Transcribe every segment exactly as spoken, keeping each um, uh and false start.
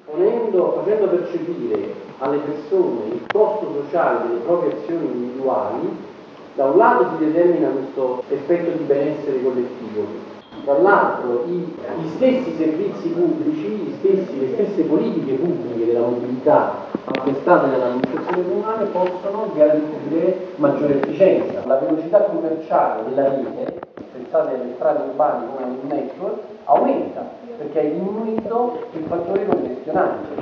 ponendo, facendo percepire alle persone il costo sociale delle proprie azioni individuali, da un lato si determina questo effetto di benessere collettivo, dall'altro i, gli stessi servizi pubblici, gli stessi, le stesse politiche pubbliche della mobilità attestate dall'amministrazione comunale possono garantire maggiore efficienza. La velocità commerciale della rete, pensate alle strade urbane come un network, aumenta perché è diminuito il fattore congestionante.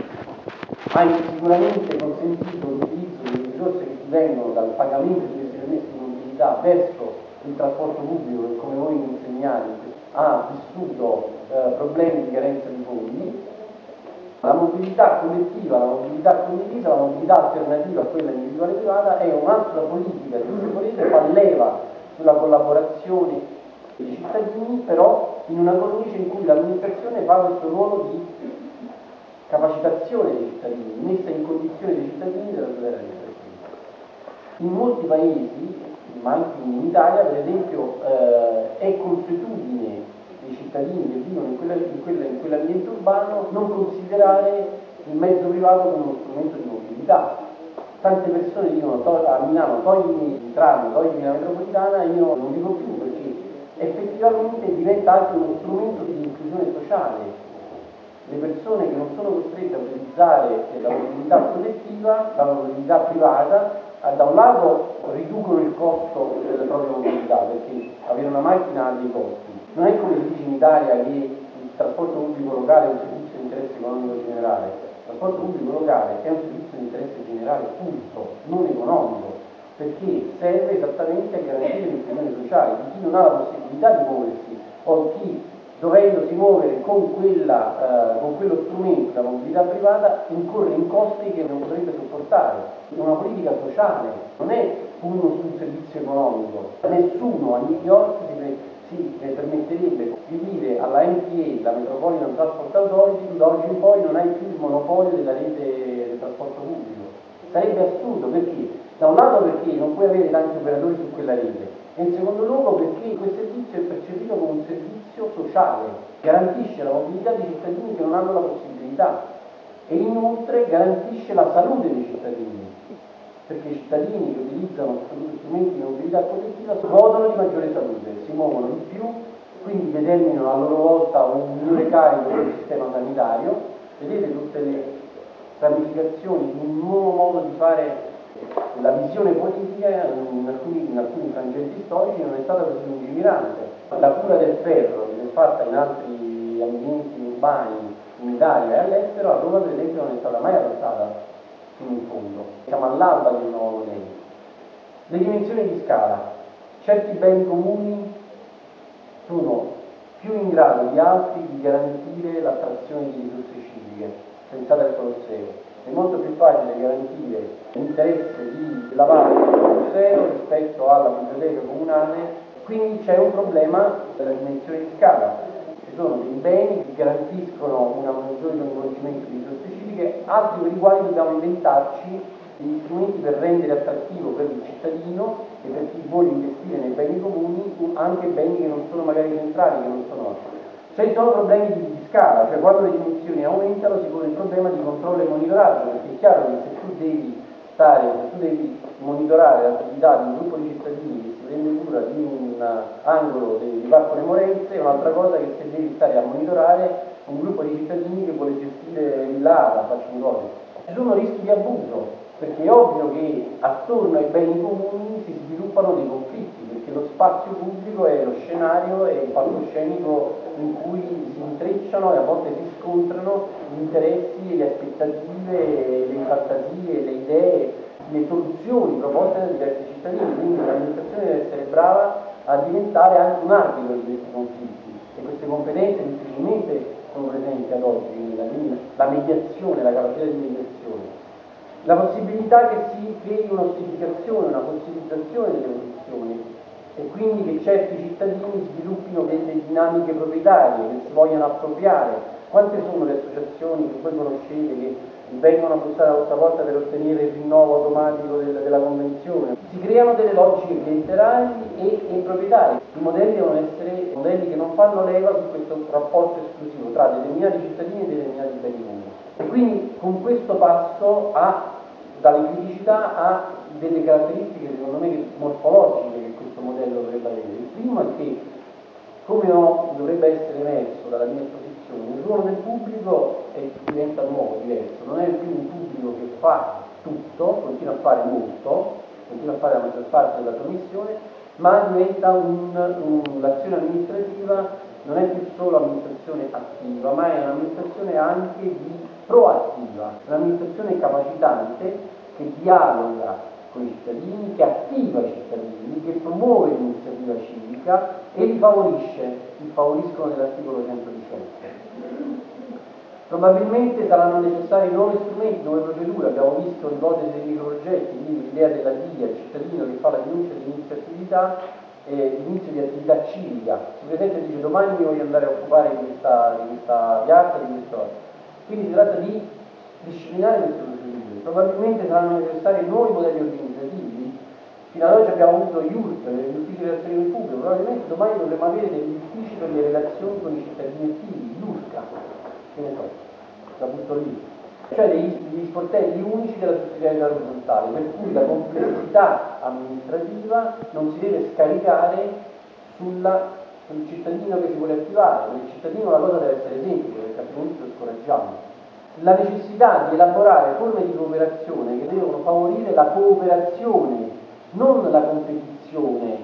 Ha sicuramente consentito l'utilizzo delle risorse che vengono dal pagamento di questi permessi di mobilità verso il trasporto pubblico che, come voi mi insegnate, ha vissuto eh, problemi di carenza di fondi. La mobilità collettiva, la mobilità condivisa, la mobilità alternativa a quella individuale privata è un'altra politica che, se volete, fa leva sulla collaborazione dei cittadini, però in una cornice in cui l'amministrazione fa questo ruolo di capacitazione dei cittadini, messa in condizione dei cittadini della tutela dei cittadini. In molti paesi, ma anche in Italia, per esempio, eh, è consuetudine dei cittadini che vivono in, quella, in, quella, in quell'ambiente urbano non considerare il mezzo privato come uno strumento di mobilità. Tante persone dicono a Milano toglimi il tram, toglimi la metropolitana, e io non dico più, perché effettivamente diventa anche uno strumento di inclusione sociale. Le persone che non sono costrette a utilizzare la mobilità collettiva, la mobilità privata, da un lato riducono il costo della propria mobilità, perché avere una macchina ha dei costi. Non è come si dice in Italia che il trasporto pubblico locale è un servizio di interesse economico generale. Il trasporto pubblico locale è un servizio di interesse generale, punto, non economico, perché serve esattamente a garantire l'inclusione sociale di chi non ha la possibilità di muoversi o chi, dovendosi muovere con, quella, eh, con quello strumento, la mobilità privata, incorre in costi che non potrebbe sopportare. È una politica sociale, non è uno sul servizio economico. Nessuno a New York si, si eh, permetterebbe di dire alla M T A, la Metropolitan Transport Authority, tu da oggi in poi non hai più il monopolio della rete del trasporto pubblico. Sarebbe assurdo, perché? Da un lato perché non puoi avere tanti operatori su quella rete, e in secondo luogo perché quel servizio è percepito come un servizio sociale, garantisce la mobilità dei cittadini che non hanno la possibilità e inoltre garantisce la salute dei cittadini, perché i cittadini che utilizzano strumenti di mobilità collettiva godono di maggiore salute, si muovono di più, quindi determinano a loro volta un migliore carico del sistema sanitario. Vedete tutte le ramificazioni di un nuovo modo di fare. La visione politica in alcuni, in alcuni frangenti storici non è stata così lungimirante. La cura del ferro, che è fatta in altri ambienti urbani in Italia e all'estero, a Roma per esempio non è stata mai adottata fino in fondo. Siamo all'alba di un nuovo modello. Le dimensioni di scala. Certi beni comuni sono più in grado di altri di garantire l'attrazione di risorse civiche. Pensate al Colosseo. È molto più facile garantire l'interesse di lavare il Colosseo rispetto alla biblioteca comunale, quindi c'è un problema della dimensione di scala. Ci sono dei beni che garantiscono un maggiore coinvolgimento di risorse civiche, altri per i quali dobbiamo inventarci degli strumenti per rendere attrattivo per il cittadino e per chi vuole investire nei beni comuni anche beni che non sono magari centrali, che non sono altri. Cioè, ci sono problemi di, di scala, cioè quando le dimensioni aumentano si pone il problema di controllo e monitoraggio, perché è chiaro che se tu devi stare, se tu devi monitorare l'attività di un gruppo di cittadini che si prende cura di un angolo di Parco Le Morenze, è un'altra cosa che se devi stare a monitorare un gruppo di cittadini che vuole gestire l'A T A, faccio un cose. Ci sono rischi di abuso, perché è ovvio che attorno ai beni comuni si sviluppano dei conflitti, perché lo spazio pubblico è lo scenario, è il palcoscenico in cui si intrecciano e a volte si scontrano gli interessi, le aspettative, le fantasie, le idee, le soluzioni proposte da diversi cittadini, quindi l'amministrazione deve essere brava a diventare anche un arbitro di questi conflitti, e queste competenze difficilmente sono presenti ad oggi, quindi la mediazione, la capacità di mediazione. La possibilità che si crei un'ossificazione, una fossilizzazione delle posizioni, e quindi che certi cittadini sviluppino delle dinamiche proprietarie, che si vogliano appropriare. Quante sono le associazioni che voi conoscete che vengono a bussare alla vostra porta per ottenere il rinnovo automatico del, della convenzione? Si creano delle logiche clientelari e, e proprietarie. I modelli devono essere modelli che non fanno leva su questo rapporto esclusivo tra determinati cittadini e determinati beni comuni. quindi con questo passo ha, dalle criticità, ha delle caratteristiche secondo me morfologiche che questo modello dovrebbe avere. Il primo è che, come no, dovrebbe essere emerso dalla mia esposizione, il ruolo del pubblico è, diventa nuovo, diverso, non è più un pubblico che fa tutto, continua a fare molto, continua a fare la maggior parte della sua missione, ma diventa un, un, l'azione amministrativa non è più solo amministrazione attiva, ma è un'amministrazione anche di proattiva, un'amministrazione capacitante che dialoga con i cittadini, che attiva i cittadini, che promuove l'iniziativa civica e li favorisce, li favoriscono nell'articolo centodiciotto. Probabilmente saranno necessari nuovi strumenti, nuove procedure, abbiamo visto l'ipotesi dei microprogetti, quindi l'idea della D I A, il cittadino che fa la denuncia di inizio attività, eh, inizio di attività civica, si presenta e dice domani mi voglio andare a occupare di questa, di questa piazza, di questo. Quindi si tratta di disciplinare queste procedure, probabilmente saranno necessari nuovi modelli organizzativi. Fino ad oggi abbiamo avuto gli U R P, gli uffici di relazioni con il pubblico, probabilmente domani dovremo avere degli uffici per le relazioni con i cittadini attivi, l'U R C A. Che ne so, la butto lì, cioè degli, degli sportelli unici della sussidiarietà orizzontale, per cui la complessità amministrativa non si deve scaricare sulla, sul cittadino che si vuole attivare. Per il cittadino la cosa deve essere semplice, perché altrimenti lo scoraggiamo. La necessità di elaborare forme di cooperazione che devono favorire la cooperazione, non la competizione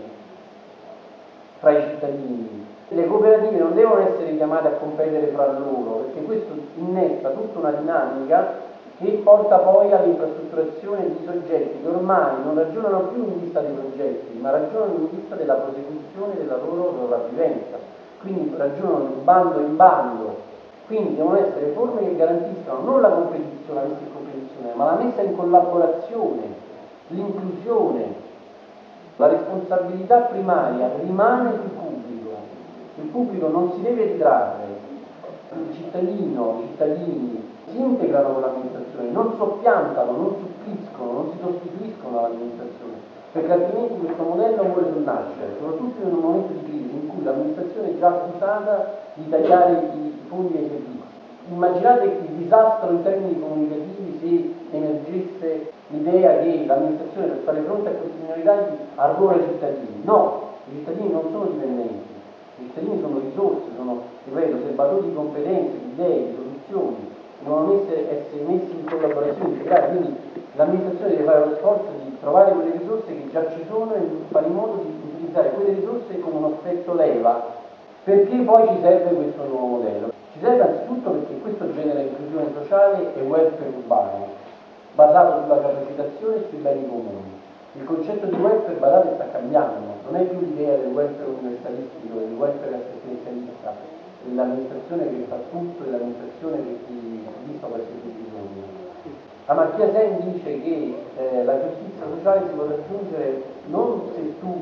fra i cittadini. Le cooperative non devono essere chiamate a competere fra loro, perché questo innesta tutta una dinamica che porta poi all'infrastrutturazione di soggetti che ormai non ragionano più in vista dei progetti, ma ragionano in vista della prosecuzione della loro sopravvivenza. Quindi ragionano di bando in bando. Quindi devono essere forme che garantiscano non la competizione, la messa in competizione, ma la messa in collaborazione, l'inclusione. La responsabilità primaria rimane sul pubblico. Il pubblico non si deve ritrarre, il cittadino, i cittadini si integrano con l'amministrazione, non soppiantano, non suppliscono, non si sostituiscono all'amministrazione, perché altrimenti questo modello muore sul nascere, soprattutto in un momento di crisi in cui l'amministrazione è già accusata di tagliare i fondi ai servizi. Immaginate il disastro in termini comunicativi se emergesse l'idea che l'amministrazione per fare fronte a queste minorità arruola i cittadini. No, i cittadini non sono dipendenti. I cittadini sono risorse, sono, ripeto, serbatori di competenze, di idee, di soluzioni, devono essere, essere messi in collaborazione integrale, quindi l'amministrazione deve fare lo sforzo di trovare quelle risorse che già ci sono e fare in modo di utilizzare quelle risorse come uno aspetto leva, perché poi ci serve questo nuovo modello. Ci serve anzitutto perché questo genera inclusione sociale e welfare urbano, basato sulla capacitazione e sui beni comuni. Il concetto di welfare, badate, sta cambiando, non è più l'idea del welfare universalistico, del welfare assistenzialista, dell'amministrazione che fa tutto e l'amministrazione che ti soddisfa qualsiasi bisogno. Amartya Sen dice che eh, la giustizia sociale si può raggiungere non se tu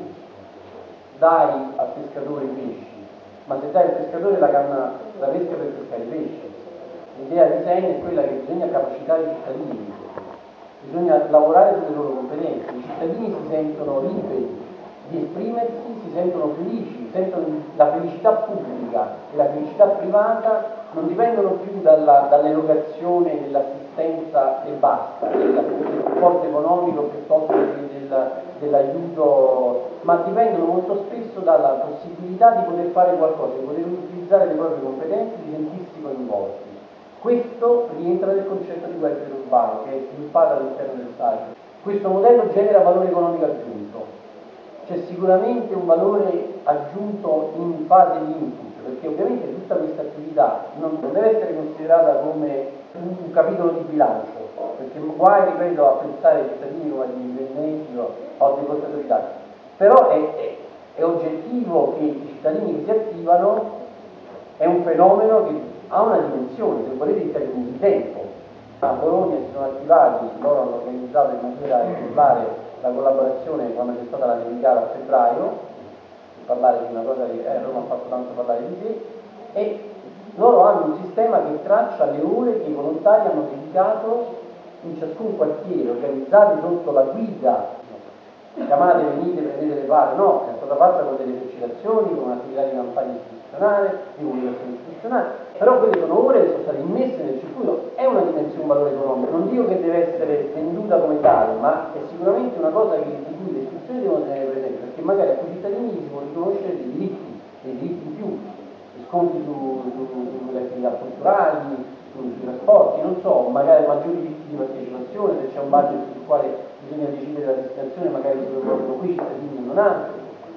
dai al pescatore i pesci, ma se dai al pescatore la canna, la pesca per pescare i pesci. L'idea di Sen è quella che bisogna capacitare i cittadini, bisogna lavorare sulle loro competenze, i cittadini si sentono liberi di esprimersi, si sentono felici, sentono la felicità pubblica e la felicità privata non dipendono più dalla, dall'erogazione dell'assistenza e basta, del supporto economico piuttosto che del, dell'aiuto, ma dipendono molto spesso dalla possibilità di poter fare qualcosa, di poter utilizzare le proprie competenze, di sentirsi coinvolti. Questo rientra nel concetto di welfare urbano che è sviluppato all'interno del S A I. Questo modello genera valore economico aggiunto. C'è sicuramente un valore aggiunto in fase di input, perché ovviamente tutta questa attività non deve essere considerata come un capitolo di bilancio, perché guai, ripeto, a pensare ai cittadini come agli dipendenti o a dei portatori d'arte. Però è, è, è oggettivo che i cittadini che si attivano è un fenomeno che ha una dimensione, se volete, in termini di tempo. A Bologna si sono attivati, loro hanno organizzato in maniera esemplare la collaborazione quando c'è stata la Nevicala a febbraio, per parlare di una cosa che eh, Roma ha fatto tanto parlare di sé, e loro hanno un sistema che traccia le ore che i volontari hanno dedicato in ciascun quartiere, organizzati sotto la guida, chiamate, venite, prendete le pare, no, è stata fatta con delle esercitazioni, con un'attività di campagna istituzionale, di comunicazione istituzionale, però quelle sono ore che sono state immesse nel circuito, è una dimensione nessun valore economico. Non dico che deve essere venduta come tale, ma è sicuramente una cosa che, di cui le istituzioni devono tenere presente, perché magari a quei cittadini si può riconoscere dei diritti, dei diritti in più, sconti su, su, sulle attività culturali, su, sui trasporti, non so, magari maggiori diritti di partecipazione, se c'è un budget sul quale bisogna decidere la destinazione, magari dove vogliono quei cittadini e non altri.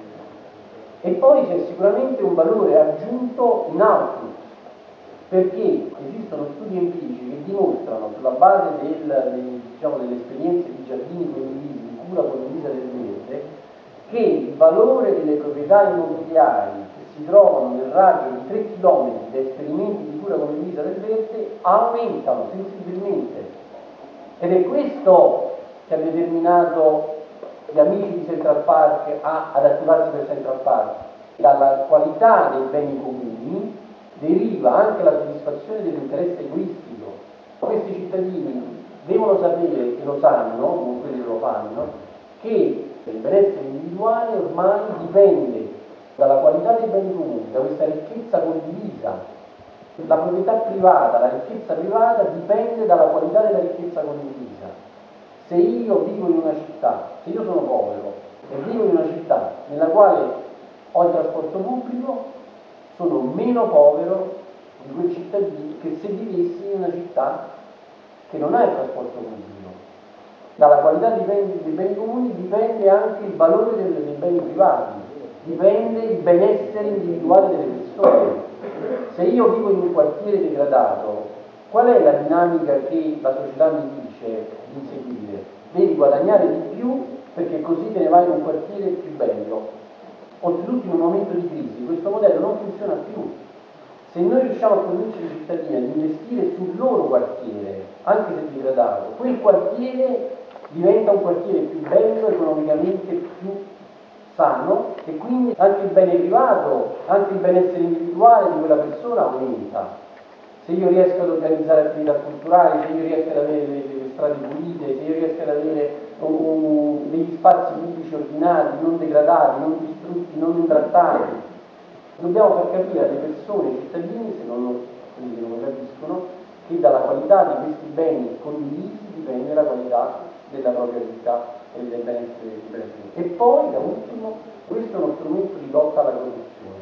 E poi c'è sicuramente un valore aggiunto in output, perché esistono studi empirici che dimostrano, sulla base del, dei, diciamo, delle esperienze di giardini condivisi, di cura condivisa del verde, che il valore delle proprietà immobiliari che si trovano nel raggio di tre chilometri da esperimenti di cura condivisa del verde aumentano sensibilmente. Ed è questo che ha determinato gli amici di Central Park a, ad attivarsi per Central Park. Dalla qualità dei beni comuni deriva anche la soddisfazione dell'interesse egoistico. Questi cittadini devono sapere, e lo sanno, non quelli che lo fanno, che il benessere individuale ormai dipende dalla qualità dei beni comuni, da questa ricchezza condivisa. La proprietà privata, la ricchezza privata dipende dalla qualità della ricchezza condivisa. Se io vivo in una città, se io sono povero e vivo in una città nella quale ho il trasporto pubblico, sono meno povero di quel cittadino che se vivessi in una città che non ha il trasporto pubblico. Dalla qualità dei beni, dei beni comuni dipende anche il valore dei, dei beni privati, dipende il benessere individuale delle persone. Se io vivo in un quartiere degradato, qual è la dinamica che la società mi dice di seguire? Devi guadagnare di più perché così te ne vai in un quartiere più bello. Oltretutto in un momento di crisi questo modello non funziona più. Se noi riusciamo a convincere i cittadini ad investire sul loro quartiere, anche se degradato, quel quartiere diventa un quartiere più bello, economicamente più sano, e quindi anche il bene privato, anche il benessere individuale di quella persona aumenta. Se io riesco ad organizzare attività culturali, se io riesco ad avere le, le strade pulite, se io riesco ad avere un, un, degli spazi pubblici ordinati, non degradati, non distrutti, non intrattati, dobbiamo far capire alle persone, ai cittadini, se non lo, quindi non lo capiscono, che dalla qualità di questi beni condivisi dipende la qualità della propria vita e del benessere. benessere. E poi, da ultimo, questo è uno strumento di lotta alla corruzione.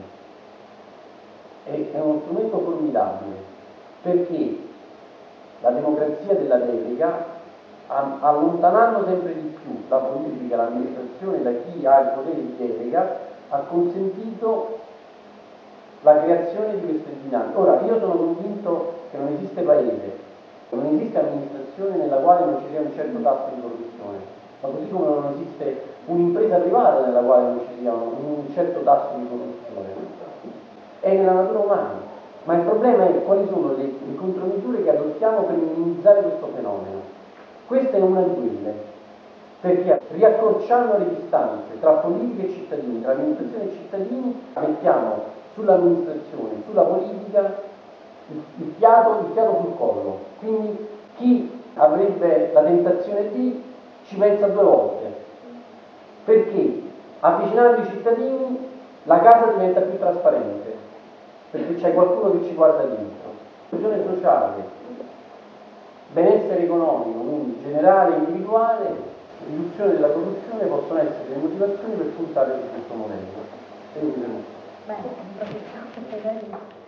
E è uno strumento formidabile, perché la democrazia della delega, allontanando sempre di più la politica, l'amministrazione da chi ha il potere di delega, ha consentito la creazione di queste dinamiche. Ora, io sono convinto che non esiste paese, non esiste amministrazione nella quale non ci sia un certo tasso di corruzione, ma così come non esiste un'impresa privata nella quale non ci sia un certo tasso di corruzione. È nella natura umana. Ma il problema è quali sono le, le contromisure che adottiamo per minimizzare questo fenomeno. Questa è una di quelle, perché riaccorciando le distanze tra politica e cittadini, tra amministrazione e cittadini, mettiamo sull'amministrazione, sulla politica, il, il, fiato, il fiato sul collo. Quindi chi avrebbe la tentazione di ci pensa due volte, perché avvicinando i cittadini la casa diventa più trasparente, perché c'è qualcuno che ci guarda dentro. Inclusione sociale, benessere economico, quindi generale e individuale, riduzione della corruzione possono essere le motivazioni per puntare su questo modello. Bene,